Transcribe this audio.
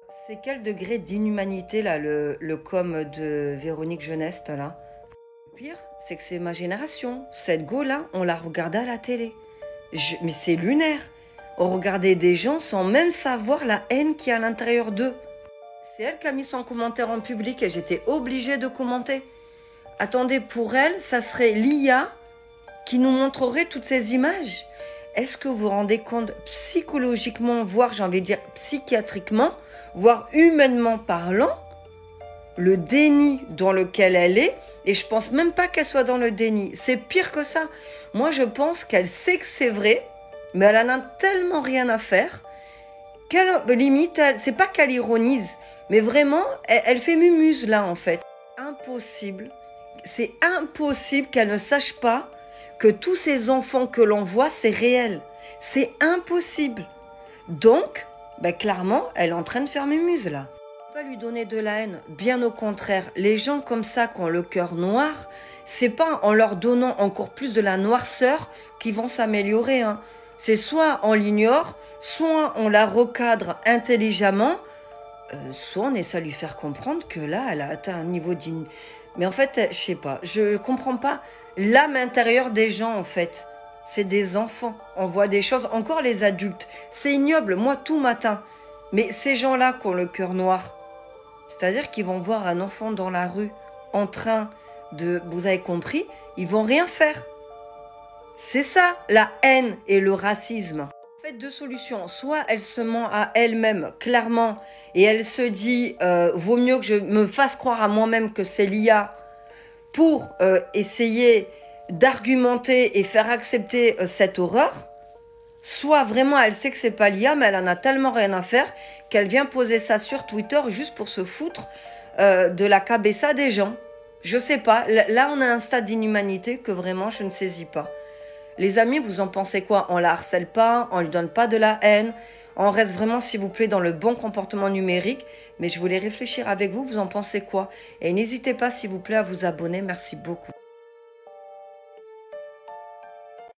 C'est quel degré d'inhumanité, là, le com de Véronique Jeuneste, là? Le pire, c'est que c'est ma génération. Cette go-là, on la regardait à la télé. Mais c'est lunaire. On regardait des gens sans même savoir la haine qu'il y a à l'intérieur d'eux. C'est elle qui a mis son commentaire en public et j'étais obligée de commenter. Attendez, pour elle, ça serait l'IA qui nous montrerait toutes ces images. Est-ce que vous vous rendez compte psychologiquement, voire j'ai envie de dire psychiatriquement, voire humainement parlant, le déni dans lequel elle est, et je pense même pas qu'elle soit dans le déni, c'est pire que ça. Moi je pense qu'elle sait que c'est vrai, mais elle en a tellement rien à faire, qu'elle limite, c'est pas qu'elle ironise, mais vraiment, elle fait mumuse là en fait. Impossible, c'est impossible qu'elle ne sache pas que tous ces enfants que l'on voit, c'est réel. C'est impossible. Donc, clairement, elle est en train de faire mumuse là. On va pas lui donner de la haine, bien au contraire. Les gens comme ça qui ont le cœur noir, c'est pas en leur donnant encore plus de la noirceur qu'ils vont s'améliorer. Hein. C'est soit on l'ignore, soit on la recadre intelligemment, soit on essaie de lui faire comprendre que là, elle a atteint un niveau digne. Mais en fait, je sais pas, je comprends pas l'âme intérieure des gens en fait. C'est des enfants, on voit des choses, encore les adultes. C'est ignoble, moi tout matin. Mais ces gens-là qui ont le cœur noir, c'est-à-dire qu'ils vont voir un enfant dans la rue en train de, vous avez compris, ils vont rien faire. C'est ça, la haine et le racisme. En fait, deux solutions. Soit elle se ment à elle-même, clairement, et elle se dit, vaut mieux que je me fasse croire à moi-même que c'est l'IA pour essayer d'argumenter et faire accepter cette horreur. Soit vraiment elle sait que c'est pas l'IA, mais elle en a tellement rien à faire qu'elle vient poser ça sur Twitter juste pour se foutre de la cabessa des gens. Je sais pas, là on a un stade d'inhumanité que vraiment je ne saisis pas. Les amis, vous en pensez quoi? On la harcèle pas, on lui donne pas de la haine, on reste vraiment, s'il vous plaît, dans le bon comportement numérique. Mais je voulais réfléchir avec vous, vous en pensez quoi? Et n'hésitez pas, s'il vous plaît, à vous abonner. Merci beaucoup.